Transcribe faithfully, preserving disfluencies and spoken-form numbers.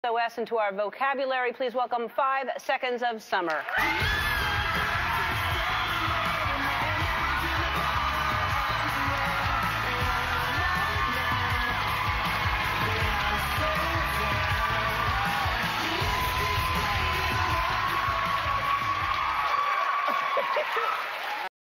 S O S into our vocabulary. Please welcome Five Seconds of Summer.